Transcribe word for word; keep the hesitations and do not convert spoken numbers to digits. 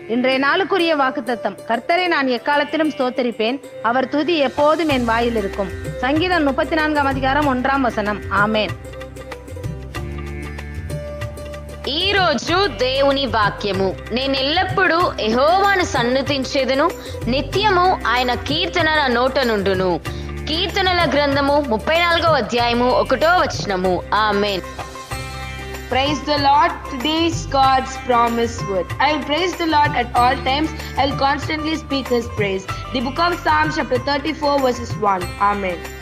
இன்றைய நாளுக்குரிய வாக்குத்தத்தம். கர்த்தரை நான் எக்காலத்திலும் ஸ்தோத்தரிப்பேன், அவர் துதி எப்போதும் என் வாயில் இருக்கும். சங்கீதம் முப்பத்தி நான்காம் அதிகாரம் ஒன்றாம் వచనం. ఆమేన్. ఈ రోజు దేవుని వాక్యము. నేను ఎల్లప్పుడూ యెహోవాను సన్నుతించెదను, నిత్యము ఆయన కీర్తన నా నోట నుండును. కీర్తనల గ్రంథము ముప్పై నాలుగో అధ్యాయము ఒకటో వచనము. ఆమేన్. Praise the Lord. Today's God's promise word. I will praise the Lord at all times. I will constantly speak His praise. The book of Psalms chapter thirty-four verses one. Amen.